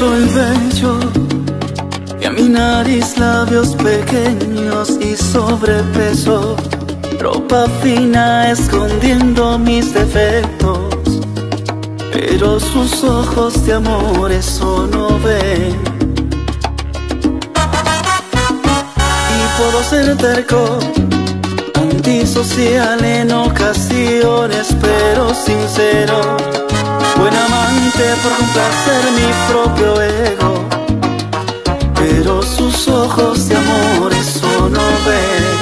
soy bello, y a mi nariz labios pequeños y sobrepeso, ropa fina escondiendo mis defectos, pero sus ojos de amor eso no ven. Y puedo ser terco, antisocial en ocasiones, pero sincero, buen amante por complacer mi propio ego, pero sus ojos de amor eso no ven.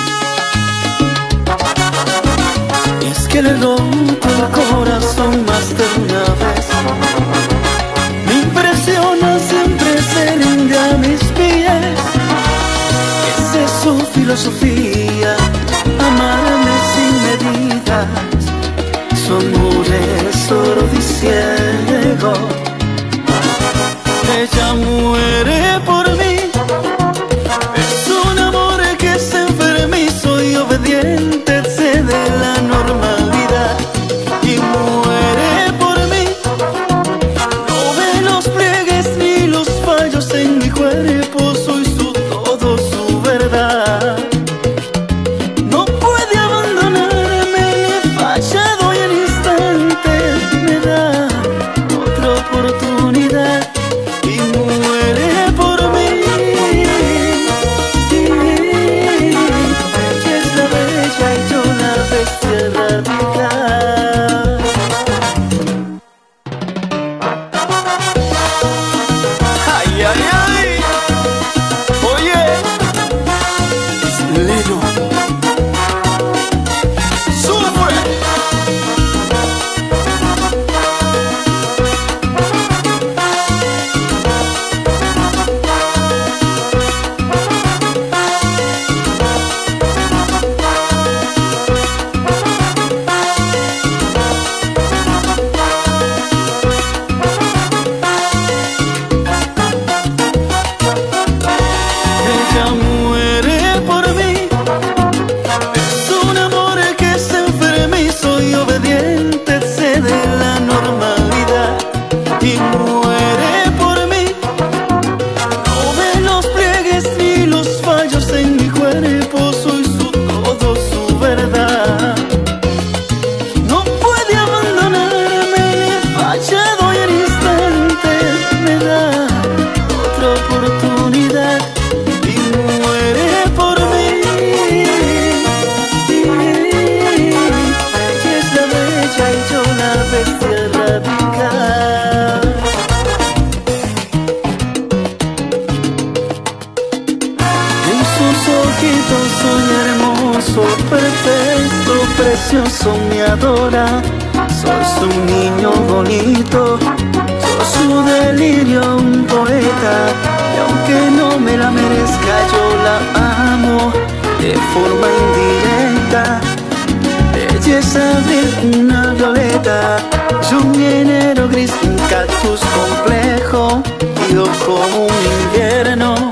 Y es que le rompo el corazón más de una vez. Me impresiona siempre ser rinde a mis pies. Esa es su filosofía, amarme sin medidas. Su amor es sordo y ciego. Ella muere por mí. Es un amor que es enfermizo y obediente, excede la normalidad y muere por mí. No ve los pliegues ni los fallos en mi cuerpo, soy su todo, su verdad. No puede abandonarme, le he fallado y al instante me da otra oportunidad y muere por mí. Ella es la bella y yo la bestia radical. Ay, ay, ay. Oye, es Leno. ¡Sufre! Ella muere por mí. Es un amor que es enfermizo y obediente, excede la normalidad y muere por mí. No ve los pliegues ni los fallos en mi cuerpo, soy su todo, su verdad. No puede abandonarme, le he fallado y al instante me da otra oportunidad y muere por mí. Ella es la bella y yo la bestia radical. En sus ojitos soy hermoso, perfecto, precioso, me adora. Soy su niño bonito, soy su delirio, un poeta. Y aunque no me la merezca, yo la amo de forma indirecta. Ella es abril, una violeta, yo un enero gris, un cactus complejo, y yo como un invierno.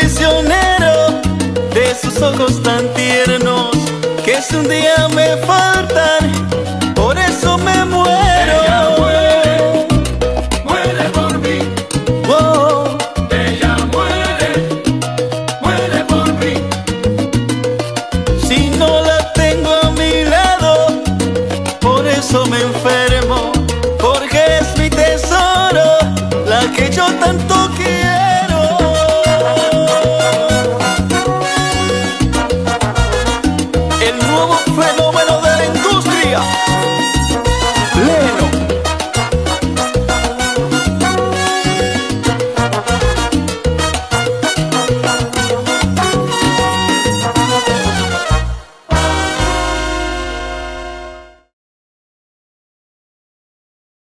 Ojos tan tiernos que si un día me faltan